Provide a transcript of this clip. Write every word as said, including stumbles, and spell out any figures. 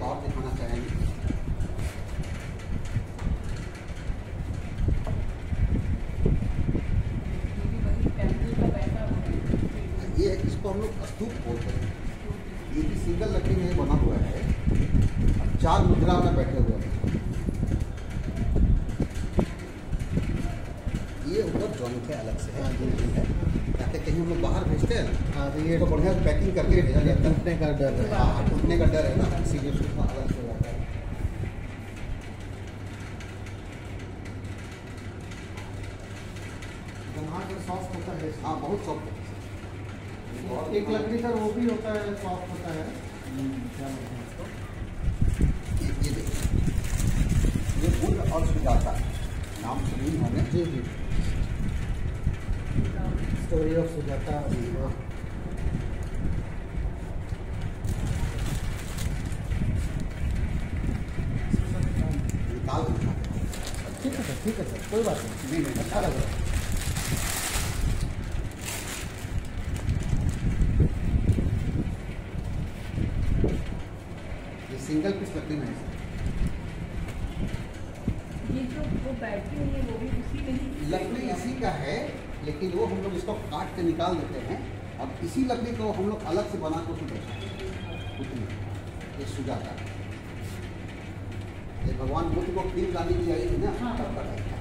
और दिखाना चाहेंगे। ये इसको हम लोग स्तूप बोलते हैं। ये भी सिंगल लकड़ी में बना हुआ है, चार मुद्रा में बैठे हुए हैं। ये ऊपर जॉइंट है, अलग से है, ताकि कहीं हम लोग बाहर भेजते हैं ना, हाँ तो ये तो बढ़िया पैकिंग करके भेजा जाता है। टूटने का डर है, हाँ टूटने का डर है ना, इसीलिए उसको अलग से जाता है। सॉफ्ट होता है, हाँ बहुत सॉफ्ट है। और एक लकड़ी सर वो भी होता है, सॉफ्ट होता है, क्या बोलते हैं उसको, ये देखिए, ये बुल और सुजाता नाम सुनी होंगे। जी जी, स्टोरी ऑफ सुजाता। निकाल ठीक है सर, ठीक है सर, कोई बात नहीं, नहीं नहीं अच्छा लग रहा है। सिंगल पीस लकड़ी में है। ये जो वो बैटरी है वो भी उसी में ही, लकड़ी इसी का है, लेकिन वो हम लोग इसको काट के निकाल देते हैं और इसी लकड़ी को हम लोग अलग से बना कर उसमें ये सुजाता है। ये भगवान बुद्ध को तीन गाली दी आई थी ना, हाँ। तब का है।